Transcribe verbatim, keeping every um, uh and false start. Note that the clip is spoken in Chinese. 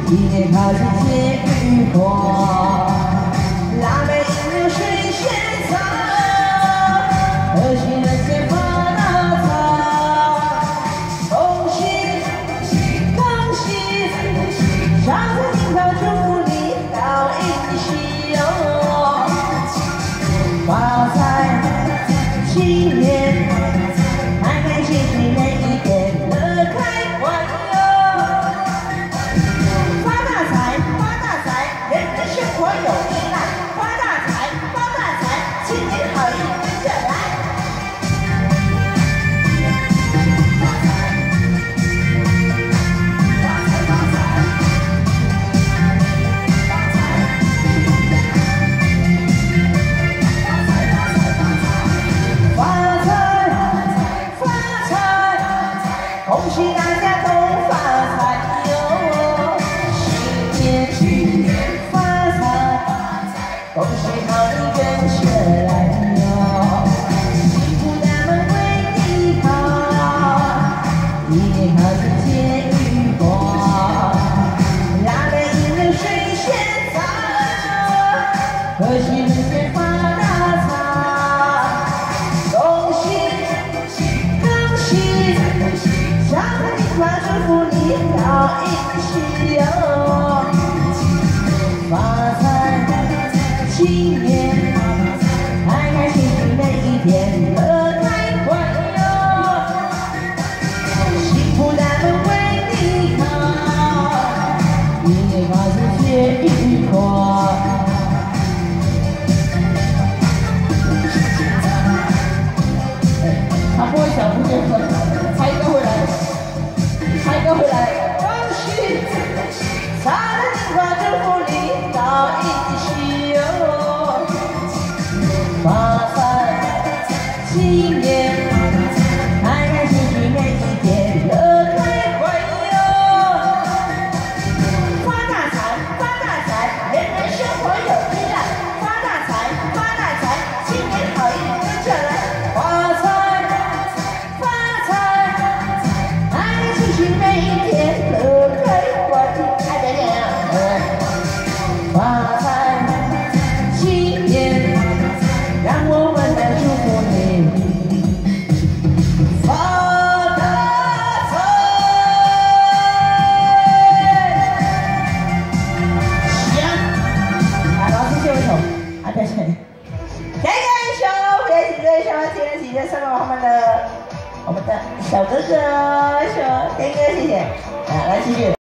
一年靠近结渔火，腊梅引流水仙草，贺喜人间发大财，恭喜恭喜，上天听到祝福你到一起哟，发财新年，开开心心每一天乐开怀哟，发大财发大财，人人生活有依赖，发大财发大财，新年好运跟着来。恭喜大家都发财哟！新年发财，恭喜好运跟着来哟！幸福大门为你开，一年好运结渔火，腊梅引流水仙草，贺喜人间发大财，恭喜恭喜！上天听话祝福你到一起哟，发财新年，开开心心每一天乐开怀哟，幸福大门为你开，一年好运结渔火。他不会想不见分，猜一个回来。猜一个回来，恭喜！上天听话祝福你到一起哟，发财新年，开开心心每一天乐开怀哟，发大财发大财，人人生活有依赖，发大财发大财，新年好运跟着来，发财发财，开开心心每一天乐开怀，爱点点啊！发财新年，让我们来祝福你发大财。行，啊，老师借我一首，啊，对对，下一个一首，不要紧张，小今天请着送给我们的我们的小哥哥，说，天哥，谢谢，啊，来继续。